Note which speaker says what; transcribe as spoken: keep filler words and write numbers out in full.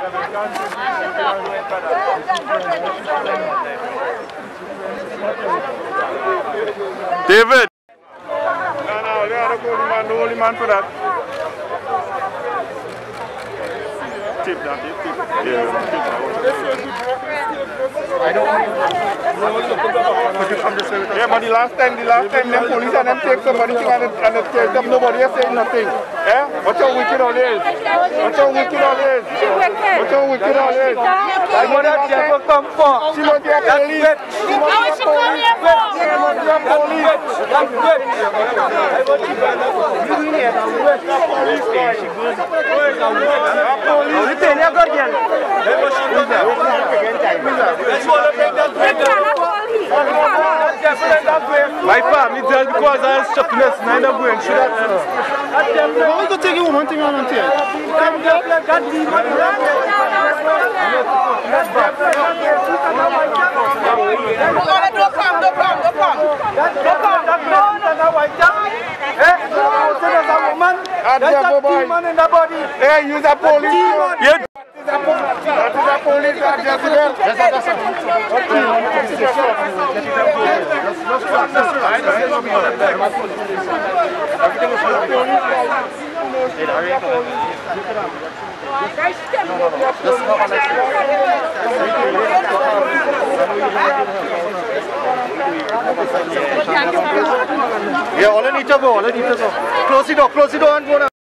Speaker 1: David.
Speaker 2: No, no, they are the only man, the only man for that. Tip that, tip, tip. Yeah, tip I don't know. Yeah, but the last time, the last time, them police and them take somebody and they, and they take them, nobody is saying nothing. Yeah? Watch how wicked all is. Watch how wicked all is. Watch how wicked all is. Like what that never come for. She must be a police. She must be a police. She must be a police. That's good. Police.
Speaker 1: My family just because I was shopless, I don't go and shoot at her.
Speaker 2: Why you go take you hunting on until? Hey, use a police.
Speaker 1: Yeah.
Speaker 2: That is a police that just there. Yes, that's
Speaker 1: Yeah, all I need to go, all I need to go. Close the door, close the door and go now.